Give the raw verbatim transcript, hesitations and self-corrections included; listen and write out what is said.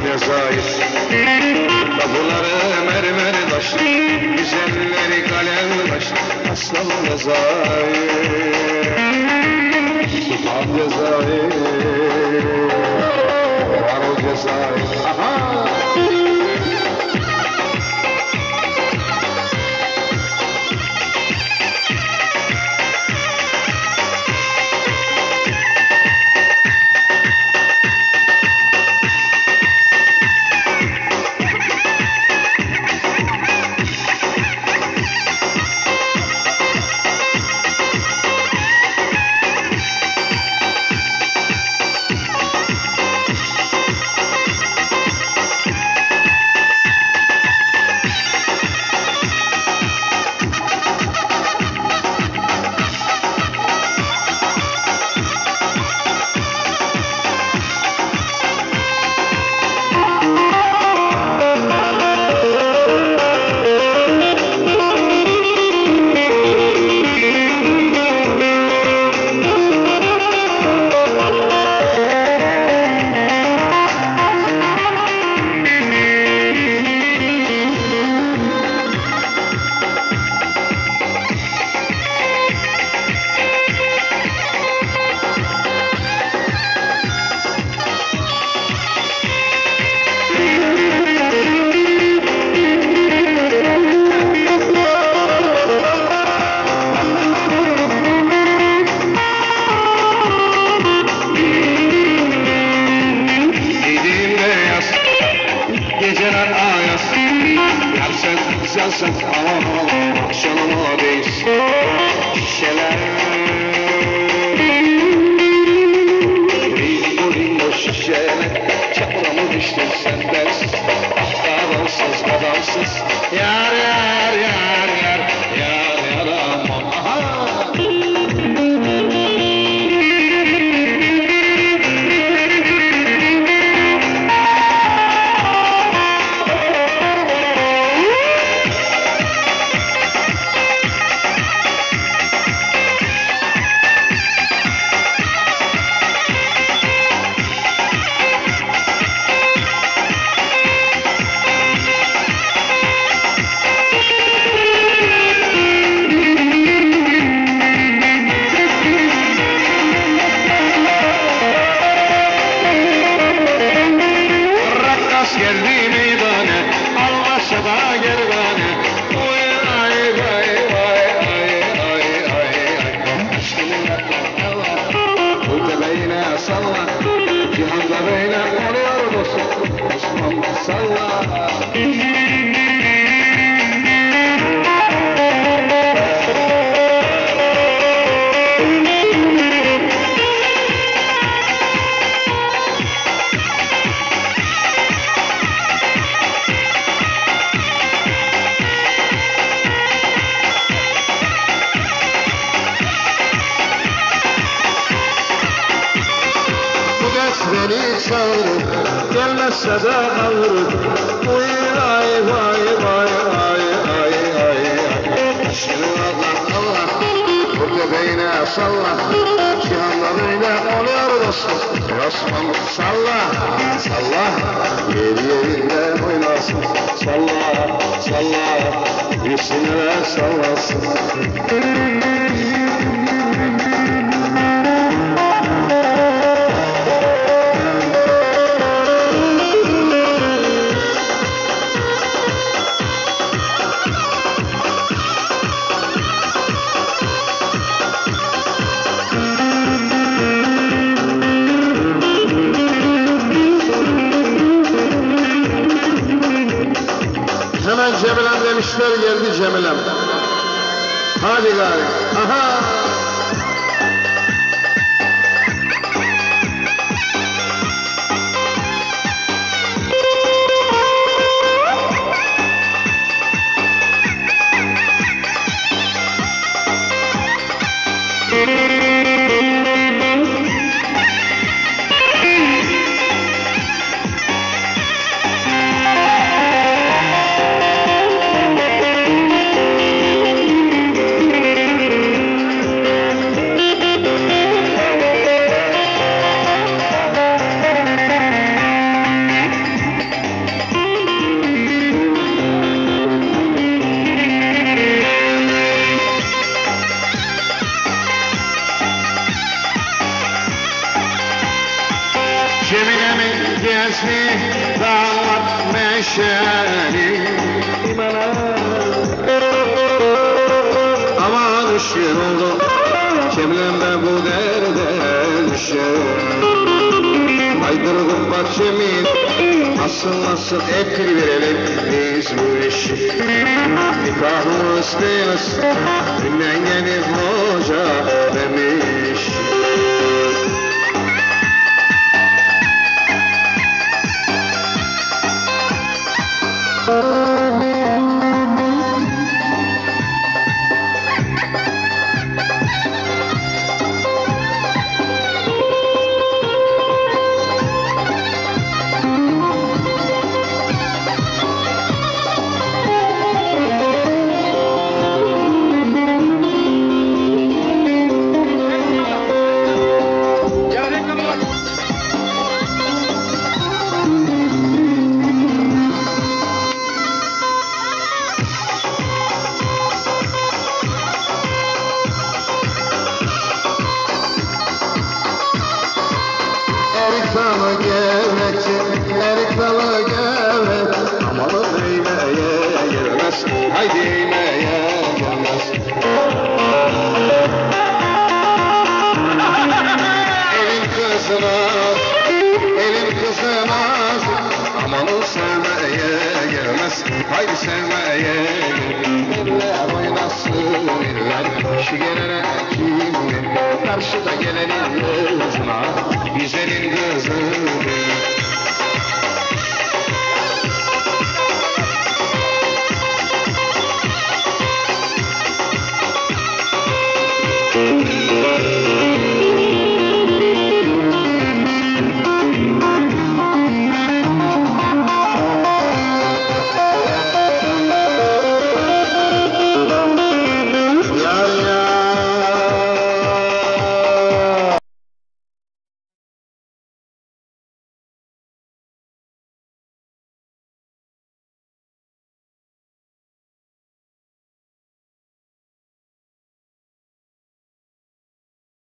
Cezayir. Kapıları mermer taş, güzelleri kalem taş, aslan Cezayir. Sultan Cezayir, var o Cezayir. Aha! Sen akşamıma değiş şişeler Ringo şişeler çapramı düştün sen dersiz Adamsız adamsız Yar yar yar yar Yar yar aman aha geldi meydane, Almaşa'da gergane. Oy ay vay vay ay ay ay ay. Aşkını yakla bu tebeğine salla, cihanda beyne oluyor dostum, Osman salla. Beni çağırır, gelmezse de alırım. Uy ay vay vay ay ay ay ay. Aşkını Allah Allah, bu bebeğine salla. Cihanlarıyla oluyor dostum, Osman salla. Salla, yeri yerinde oynasın. Salla, salla, üstüne sallasın. Hemen Cemilem demişler, geldi Cemilem. Hadi gari. Aha! gezdi dağlar meşeli bana. Aman üşür oldu kimlemde bu derde düşer. Aydırdım bahçemin asıl nasıl ekli verelim biz bu işi. Nikahımı isteyiniz günden gelip hoca demiş. Erik dalı gevrekçi, erik dalı gevrek. Amanın değmeye gelmez, hay değmeye gelmez. Elin kızına, elin kızına, amanın sevmeye gelmez, haydi sevmeye gelmez. Eller oynasın eller, şu gelene kimdir, karşıda gelenin gözüne. Güzelin kızı